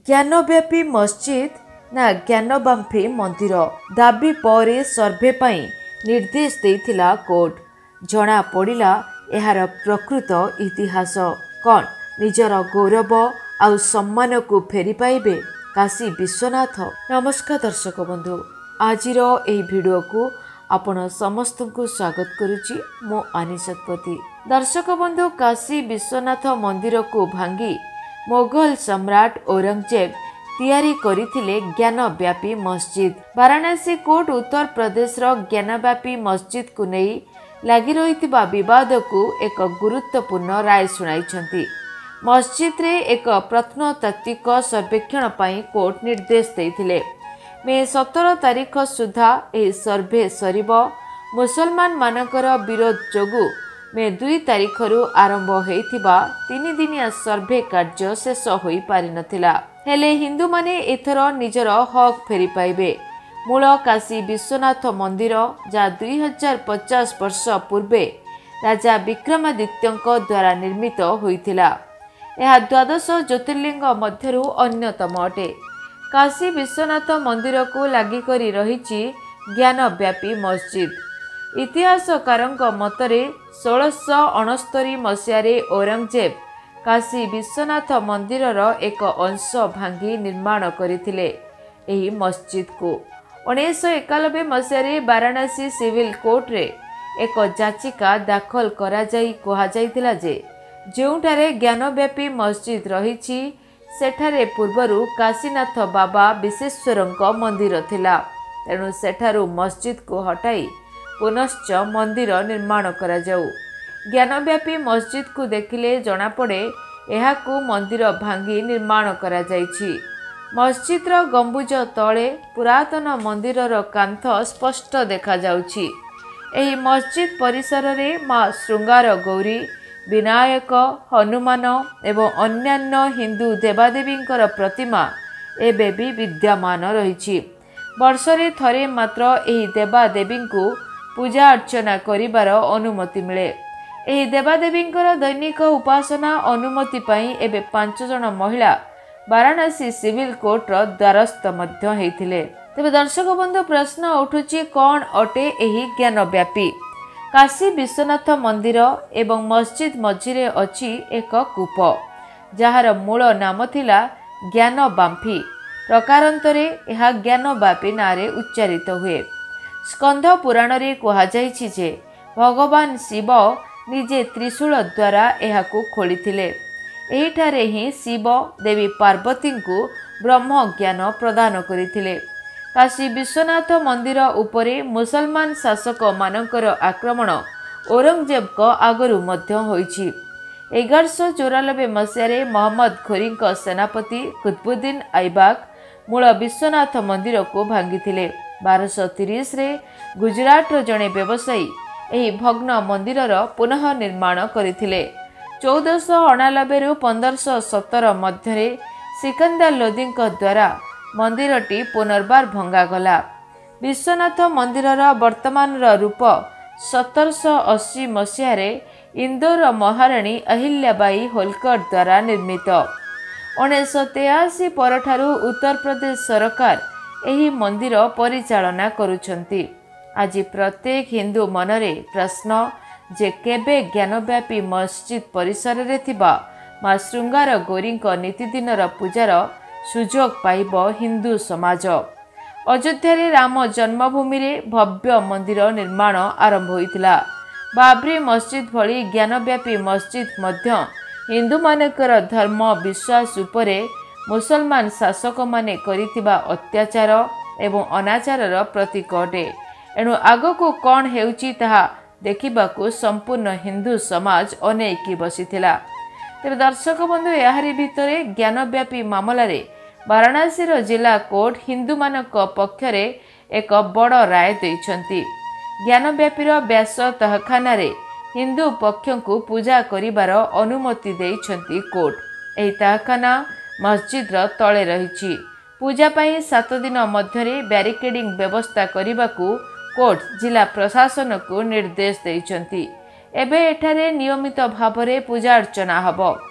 ज्ञानव्यापी मस्जिद ना ज्ञानबाम्फी मंदिर दाबी पर सर्भे पाई निर्देश देइथिला कोर्ट। जना पड़िला एहार प्रकृत इतिहास कौन निजर गौरव आउ सम्मान को फेरी पाइबे काशी विश्वनाथ। नमस्कार दर्शक बंधु, आजिर एही वीडियो को आपण समस्त को स्वागत करुची मो आनी शतपति। दर्शक बंधु, काशी विश्वनाथ मंदिर को भांगी मोगल सम्राट औरंगजेब तैयारी करिथिले ज्ञानव्यापी मस्जिद। वाराणसी कोर्ट उत्तर प्रदेश रो ज्ञानव्यापी मस्जिद को नहीं लगी रहिथिबा विवाद को एक गुरुत्वपूर्ण राय सुनाइछंती। मस्जिद रे एक प्रत्नतात्विक सर्वेक्षण पई कोर्ट निर्देश देइथिले। मे 17 तारीख सुधा ए सर्वे सरिबो। मुसलमान मानकर विरोध जोगु मे 2 तारीख रु आरंभ होइथिबा 3 दिनिया सर्वे कार्य शेष होई पारि नथिला। हेले हिंदू माने एथर निजर हक फेरी पाइबे। मूल काशी विश्वनाथ मंदिर जा 2050 वर्ष पूर्वे राजा विक्रमादित्यଙ୍କ द्वारा निर्मित होइथिला। यह 12 ज्योतिर्लिंग मध्यरु अन्यतम अटे। काशी विश्वनाथ मंदिर को लागि करी रहिछि ज्ञानव्यापी मस्जिद। इतिहासकारଙ୍କ मतरे 1669 मसियारे औरंगजेब काशी विश्वनाथ मंदिर एक अंश भांगी निर्माण करथिले। एही मस्जिद को 1991 मसियारे वाराणसी सिविल कोर्ट रे एक याचिका दाखल करा जाई कहा जाइतिला जे जेउठारे ज्ञानव्यापी मस्जिद रहिछि सेठारे पूर्वरु काशीनाथ बाबा विश्वेश्वरଙ୍କ मंदिर थिला। तेणु सेठारु मस्जिद को हटाई पुनश्च मंदिर निर्माण करा जाऊ। ज्ञानव्यापी मस्जिद को देखिले जना पड़े एहाकू मंदिर भांगी निर्माण करा जाइछि। मस्जिद रो गंबुज तले पुरातन मंदिर रो कांथ स्पष्ट देखा जाउछि। एही मस्जिद परिसर रे मां श्रृंगार गौरी, विनायक, हनुमान एवं अन्यान्य हिंदू देवादेवींकर प्रतिमा एबे भी विद्यमान रहिछि। वर्षरे थरे मात्र एही देवादेवी को पूजा अर्चना करिबार अनुमति मिले। एही देवादेवींकर दैनिक उपासना अनुमति पई एबे 5 जन महिला वाराणसी सिविल कोर्ट रो द्वारस्थ मध्य हेइथिले। तबे दर्शक बंधु, प्रश्न उठुछि कोन अटे एही ज्ञानव्यापी। काशी विश्वनाथ मंदिर एवं मस्जिद मझिरे अछि एक कूप जहार मूल नाम थिला ज्ञानबाम्फी। प्रकारांतरे यह ज्ञानव्यापी नारे उच्चारित हुए। स्कंध पुराण रे कहा जाइछि जे भगवान शिव निजे त्रिशूल द्वारा एहाकू खोलिथिले। एहिठारे ही शिव देवी पार्वती को ब्रह्म ज्ञान प्रदान करिथिले। काशी विश्वनाथ मंदिर उपरे मुसलमान शासक मानकर आक्रमण औरंगजेब को आगरु मध्य होइछि। 1194 मसियारे मोहम्मद घोरी सेनापति कुतुबुद्दीन ऐबक मूल विश्वनाथ मंदिर को भांगिथिले। 1230 रे गुजरात जड़े व्यवसायी एही भग्न मंदिर पुनः निर्माण करथिले। 1498 रु 1517 मध्य सिकंदर लोदी द्वारा मंदिरटी पुनर्बार भंगागला। विश्वनाथ मंदिर वर्तमान रूप 1780 मसीह इंदौर महाराणी अहिल्याबाई होलकर द्वारा निर्मित। 1983 परठारु उत्तर प्रदेश सरकार एही मंदिर परिचालना करुछंती। आज प्रत्येक हिंदू मनरे प्रश्न जे केबे ज्ञानव्यापी मस्जिद परिसर रे थिबा मां श्रृंगार गौरी नीतिदिनर पूजार सुजोग पाइब हिंदू समाज। अयोध्या रे राम जन्मभूमि रे भव्य मंदिर निर्माण आरंभ होइतिला। बाबरी मस्जिद भली ज्ञानव्यापी मस्जिद मध्य हिंदू मानकर धर्म विश्वास उपरे मुसलमान शासक माने करितिबा अत्याचार एवं अनाचारर प्रतीक अटे। एणु आगको कौन हेउची ताहा देखिबाकू संपूर्ण हिंदू समाज अनेकी बसिथिला। तेबे दर्शक बंधु, याहारी भितरे ज्ञानव्यापी मामलारे वाराणसी जिला कोर्ट हिंदू मानक पक्षरे एक बड़ राय दैछंती। ज्ञानव्यापीर व्यास तहखाना रे हिंदू पक्ष को पूजा करिबार अनुमति दैछंती कोर्ट। एही तहखाना मस्जिद तले रहिछि। पूजा पाई 7 दिन मध्यरे बैरिकेडिंग व्यवस्था करिबाकू कोर्ट जिला प्रशासन को निर्देश दैछंती। एबे एठारे नियमित भावरे पूजा अर्चना हबो।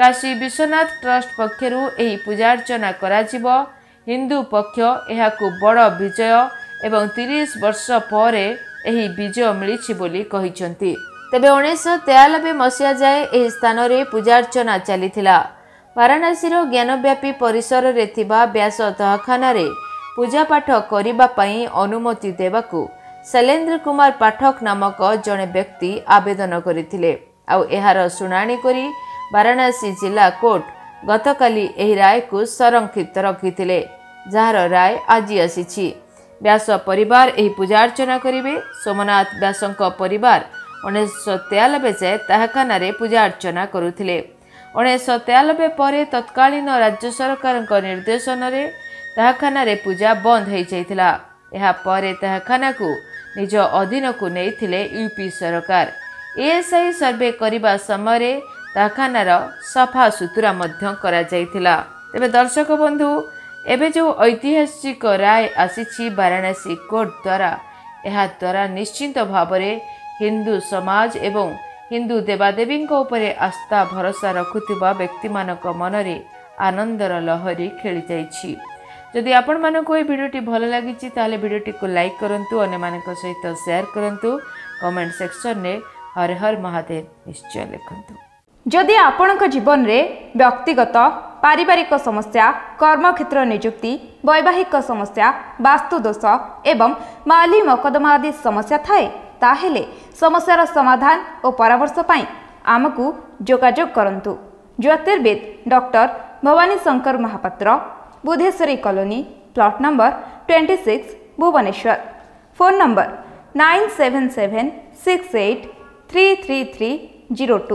काशी विश्वनाथ ट्रस्ट पक्षरु एही पूजार्चना कराजिबो। हिंदू पक्ष एहाकु बड़ विजय एवं 30 वर्ष परे एही विजय मिलिछि बोली कहिसंती। तेबे 1993 मसिया जाए एही स्थान रे पूजार्चना चलीथिला। वाराणसीर ज्ञानव्यापी परिसर रे थिबा व्यास तहखाना रे पूजा पाठ करिबा पई अनुमति देबाकू शैलेंद्र कुमार पाठक नामक जड़े व्यक्ति आवेदन करथिले। आउ एहार सुनानी करी वाराणसी जिला कोर्ट गतकाली एही राय को संरक्षित रखिथिले, जार राय आज आसीछि। व्यास परिवार एही पूजार्चना करिवे। सोमनाथ व्यासंक परिवार 1993 जाए तहखाना रे पूजार्चना करुथिले। 1993 परे तत्कालीन राज्य सरकार निर्देशन रे तहखाना रे पूजा बंद हो जाइथिला। एहा परे तहखाना को निज अधीन को नैथिले यूपी सरकार। एएसआई सर्वे करिबा समय तहखानार सफा सुतुरा मध्य करा जाइथिला। तेबे दर्शक बंधु, एबे जो ऐतिहासिक राय आसीछि वाराणसी कोर्ट द्वारा, एहा द्वारा निश्चित भावरे हिंदू समाज एवं हिंदू देवादेवी उपरे आस्था भरोसा रखुथिबा व्यक्ति मानक मनरे आनंदर लहरी खेली जाइछि। जदि आपण मानको ए भिडियोटी भल लागिछि ताले भिडियोटी को लाइक करंतु, अन्य मानक सहित शेयर करंतु, कमेंट सेक्शन ने हर हर महादेव निश्चय लिखंतु। जदि आपणक जीवन रे व्यक्तिगत पारिवारिक समस्या, कर्मक्षेत्र नियुक्ति, वैवाहिक समस्या, वास्तु दोष एवं माली मकदमा आदि समस्या थाए ताहेले समस्यार समाधान और परामर्श पाई आमकु जोगाजोग करंतु। ज्योतिर्विद doctor Bhavani Shankar Mahapatra, Budheswari colony, plot number 26, Bhubaneswar. Phone number 9776833302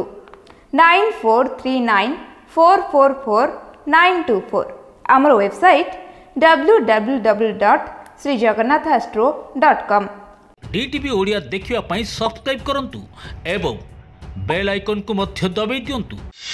9439444924। आमर वेबसाइट www.srijagannathastro.com। डीटीवी ओडिया देखिवा पई सब्सक्राइब करंतु एवं बेल आइकन को मध्य दबाई दियंतु।